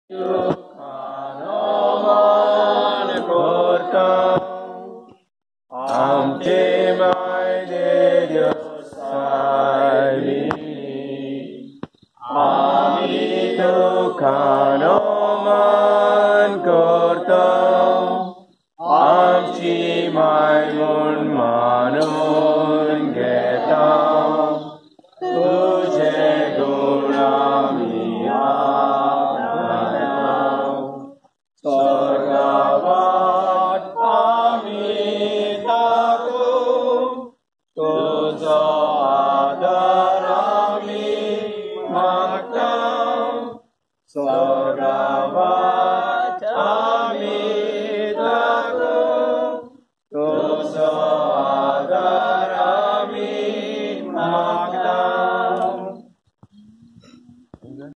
Tukanoman kortam Amte mai de Dios salini Ami tukanoman kortam Amchi mai mun manun getam Tujhe gurami apnatam Sargavat amitakum Tujo adarami maktam